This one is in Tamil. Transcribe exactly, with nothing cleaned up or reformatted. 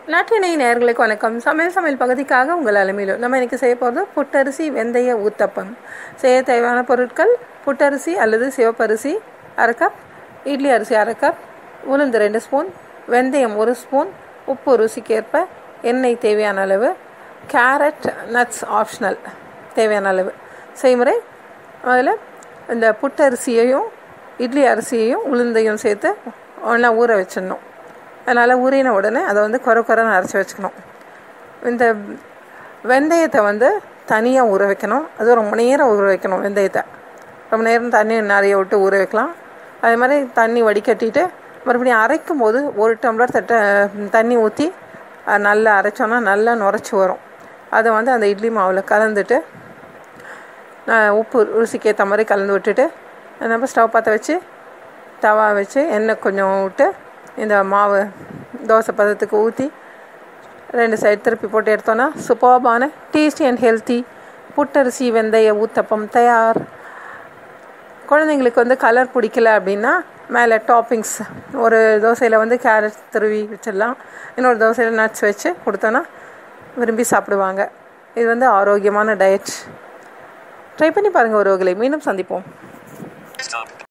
நாட்டினை நேயர்களுக்கு வணக்கம். சமையல் சமையல் பகுதிக்காக உங்கள் அலுமையிலும் நம்ம இன்றைக்கி செய்ய போகிறது புட்டரிசி வெந்தய ஊத்தப்பம். செய்ய தேவையான பொருட்கள்: புட்டரிசி அல்லது சிவப்பரிசி அரை கப், இட்லி அரிசி அரை கப், உளுந்து ரெண்டு ஸ்பூன், வெந்தயம் ஒரு ஸ்பூன், உப்பு ருசிக்கேற்ப, எண்ணெய் தேவையான அளவு, கேரட் நட்ஸ் ஆப்ஷனல் தேவையான அளவு. செய்முறை: அதில் இந்த புட்டரிசியையும் இட்லி அரிசியையும் உளுந்தையும் சேர்த்து ஒன்றா ஊற வச்சிடணும். அதனால் ஊறின உடனே அதை வந்து குறை குறைன்னு அரைச்சி வச்சுக்கணும். இந்த வெந்தயத்தை வந்து தனியாக ஊற வைக்கணும். அது ரொம்ப நேரம் ஊற வைக்கணும். வெந்தயத்தை ரொம்ப நேரம் தண்ணி நிறைய விட்டு ஊற வைக்கலாம். அதே மாதிரி தண்ணி வடிகட்டிட்டு மறுபடியும் அரைக்கும் போது ஒரு டம்ளர் தட்ட தண்ணி ஊற்றி நல்லா அரைச்சோன்னா நல்லா நுரைச்சி வரும். அதை வந்து அந்த இட்லி மாவில் கலந்துட்டு உப்பு ருசிக்கு ஏற்ற மாதிரி கலந்து விட்டுட்டு நம்ம ஸ்டவ் பற்ற வச்சு தவா வச்சு எண்ணெய் கொஞ்சம் விட்டு இந்த மாவு தோசை பதத்துக்கு ஊற்றி ரெண்டு சைடு திருப்பி போட்டு எடுத்தோன்னா சூப்பர்பான டேஸ்டி அண்ட் ஹெல்த்தி புட்டரிசி வெந்தய ஊத்தப்பம் தயார். குழந்தைங்களுக்கு வந்து கலர் பிடிக்கல அப்படின்னா மேலே டாப்பிங்ஸ் ஒரு தோசையில் வந்து கேரட் துருவி வச்சிடலாம். இன்னொரு தோசையில் நட்ஸ் வச்சு கொடுத்தோன்னா விரும்பி சாப்பிடுவாங்க. இது வந்து ஆரோக்கியமான டயட். ட்ரை பண்ணி பாருங்கள் உறவுகளை. மீண்டும் சந்திப்போம்.